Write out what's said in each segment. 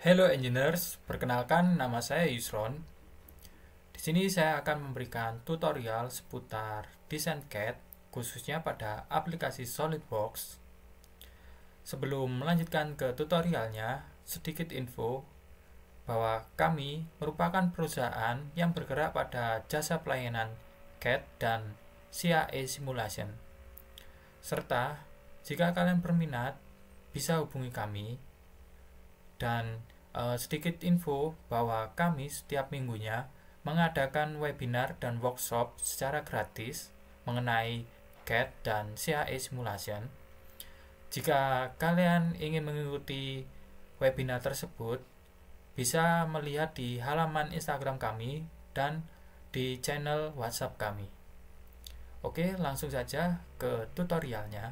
Hello engineers, perkenalkan nama saya Yusron. Di sini saya akan memberikan tutorial seputar desain CAD, khususnya pada aplikasi SolidWorks. Sebelum melanjutkan ke tutorialnya, sedikit info bahwa kami merupakan perusahaan yang bergerak pada jasa pelayanan CAD dan CAE Simulation. Serta, jika kalian berminat, bisa hubungi kami. Dan sedikit info bahwa kami setiap minggunya mengadakan webinar dan workshop secara gratis mengenai CAD dan CAE Simulation. Jika kalian ingin mengikuti webinar tersebut, bisa melihat di halaman Instagram kami dan di channel WhatsApp kami. Oke, langsung saja ke tutorialnya.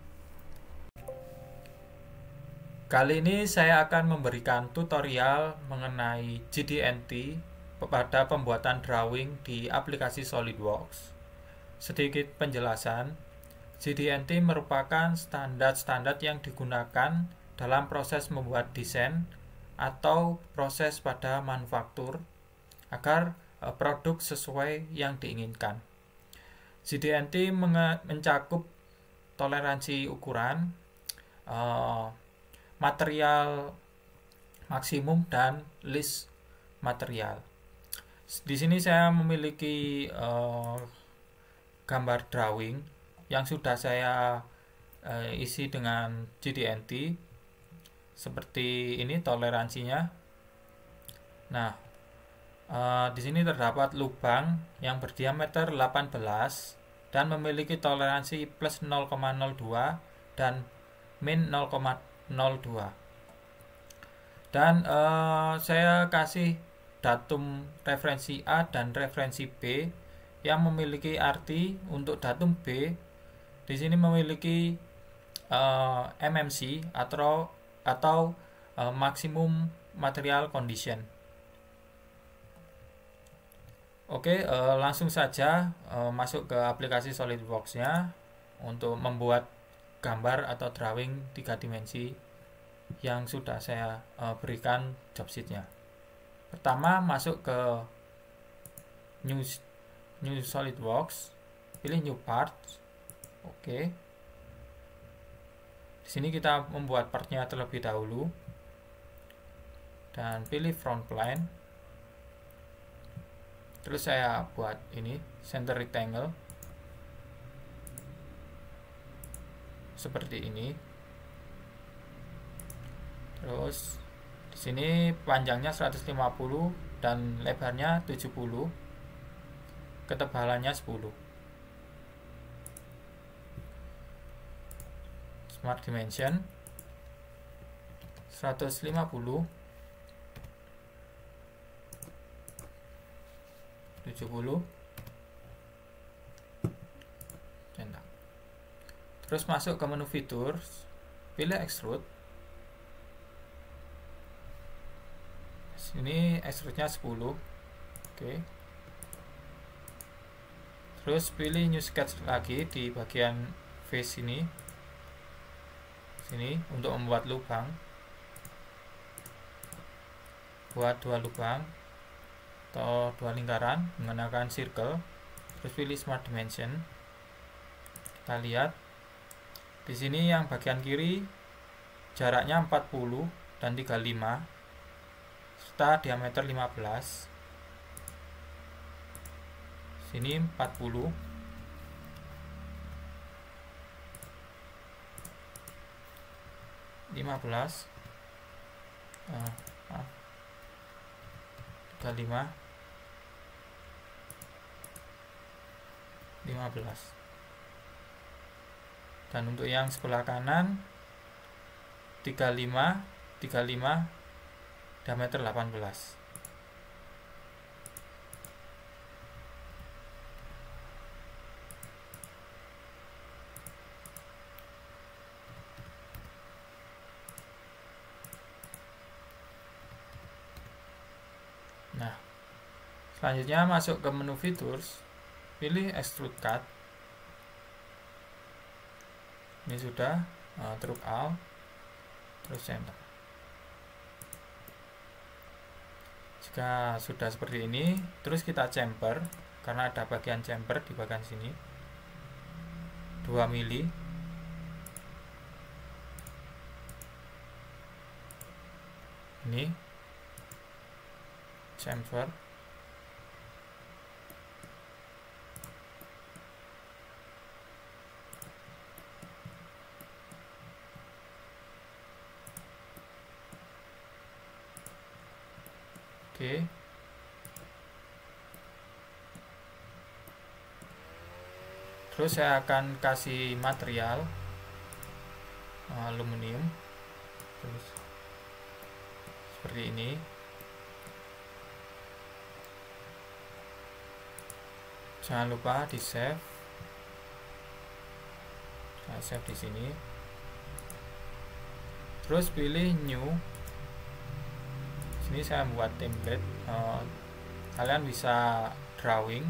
Kali ini saya akan memberikan tutorial mengenai GD&T pada pembuatan drawing di aplikasi SolidWorks. Sedikit penjelasan, GD&T merupakan standar-standar yang digunakan dalam proses membuat desain atau proses pada manufaktur agar produk sesuai yang diinginkan. GD&T mencakup toleransi ukuran, material maksimum dan list material. Di sini saya memiliki gambar drawing yang sudah saya isi dengan GD&T seperti ini toleransinya. Nah, di sini terdapat lubang yang berdiameter 18 dan memiliki toleransi plus 0,02 dan min 0,02. Dan saya kasih datum referensi A dan referensi B yang memiliki arti untuk datum B di sini memiliki MMC atau maksimum material condition. Oke, langsung saja masuk ke aplikasi SolidWorks-nya untuk membuat gambar atau drawing 3 dimensi yang sudah saya berikan job sheet-nya. Pertama, masuk ke New SolidWorks, pilih New Part. Oke. Di sini kita membuat partnya terlebih dahulu dan pilih front plane. Terus saya buat ini center rectangle seperti ini. Terus di sini panjangnya 150 dan lebarnya 70. Ketebalannya 10. Smart Dimension 150 70 centang. Terus masuk ke menu Features, pilih Extrude. Sini extrude-nya 10. Oke. Terus pilih New Sketch lagi di bagian face ini. Sini untuk membuat lubang. Buat 2 lubang atau 2 lingkaran menggunakan circle. Terus pilih Smart Dimension. Kita lihat di sini yang bagian kiri jaraknya 40 dan 35 serta diameter 15. Sini 40. Lima belas 35 15. Dan untuk yang sebelah kanan 35 diameter 18. Nah, selanjutnya masuk ke menu Features, pilih Extrude Cut. Ini sudah, Truk Alt, terus Center. Jika sudah seperti ini, terus kita chamfer, karena ada bagian chamfer di bagian sini 2 mili. Ini chamfer. Oke. Terus saya akan kasih material aluminium, terus seperti ini. Jangan lupa di save. Saya save di sini. Terus pilih new. Sini saya membuat template. Kalian bisa drawing,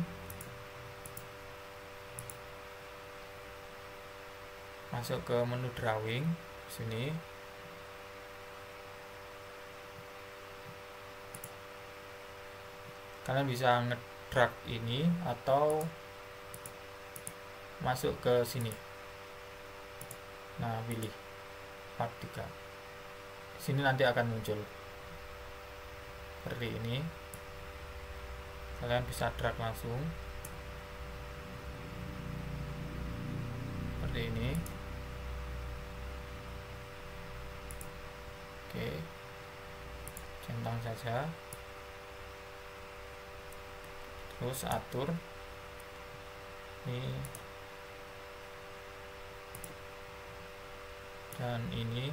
masuk ke menu drawing sini. Kalian bisa ngedrag ini atau masuk ke sini. Nah, pilih part 3. Sini nanti akan muncul seperti ini. Kalian bisa drag langsung seperti ini. Oke, centang saja, terus atur ini dan ini.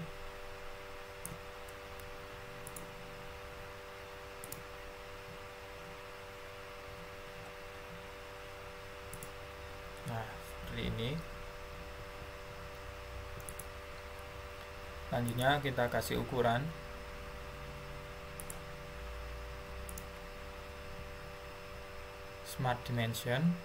Nah, seperti ini. Selanjutnya kita kasih ukuran. Smart Dimension.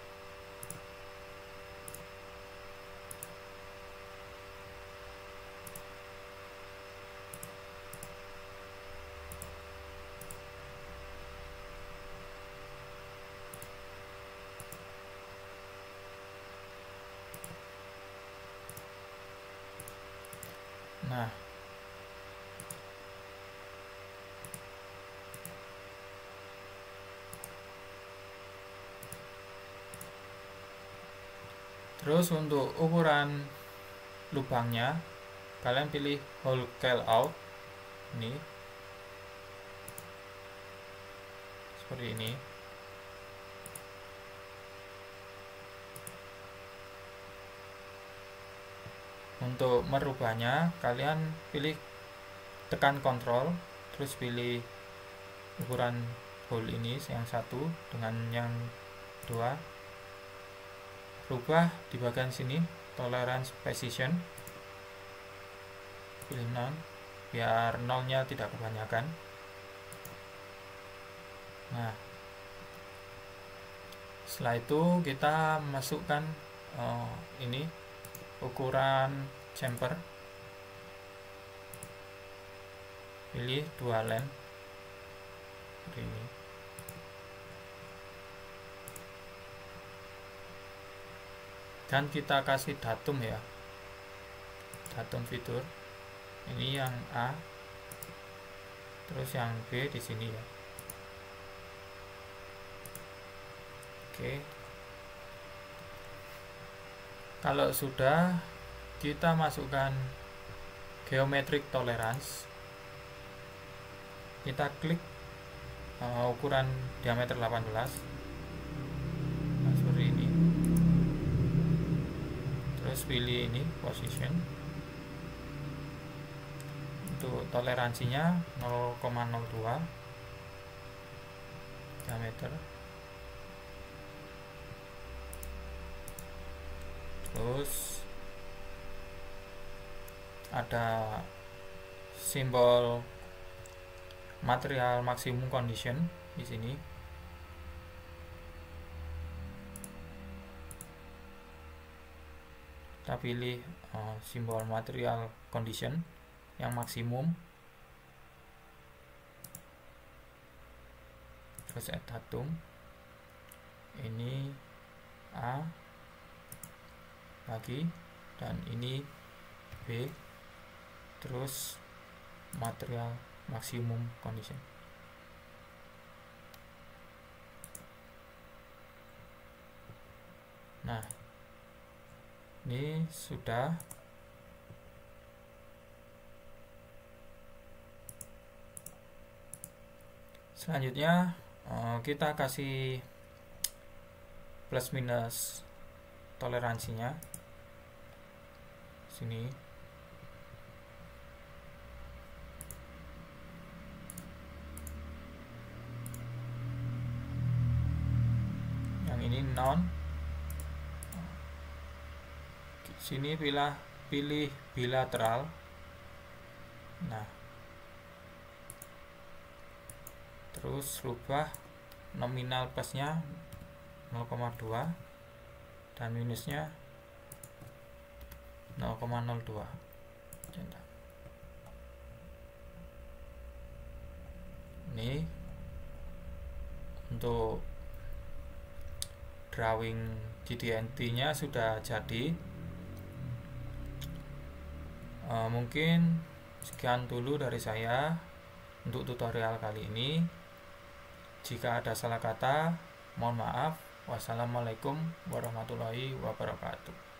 Nah, terus untuk ukuran lubangnya, kalian pilih hole call out. Ini seperti ini. Untuk merubahnya, kalian pilih, tekan Ctrl, terus pilih ukuran hole ini yang satu dengan yang dua. Rubah di bagian sini tolerance precision, pilih 0 biar nolnya tidak kebanyakan. Nah, setelah itu kita masukkan ini ukuran chamfer, pilih 2 len seperti ini. Dan kita kasih datum ya, datum fitur. Ini yang A, terus yang B di sini ya. Oke. Kalau sudah, kita masukkan geometric tolerance. Kita klik ukuran diameter 18. Nah, seperti ini. Terus pilih ini position. Untuk toleransinya 0,02 diameter. Terus ada simbol material maksimum condition di sini. Kita pilih simbol material condition yang maksimum. terus add datum, ini A lagi, dan ini B, terus material maksimum condition. Nah, ini sudah. Selanjutnya kita kasih plus minus toleransinya sini. Yang ini non. Sini pilih bilateral. Nah, terus rubah nominal plusnya 0,2 dan minusnya 0,02. Ini untuk drawing GDNT nya sudah jadi. Mungkin sekian dulu dari saya untuk tutorial kali ini. Jika ada salah kata, mohon maaf. Wassalamualaikum warahmatullahi wabarakatuh.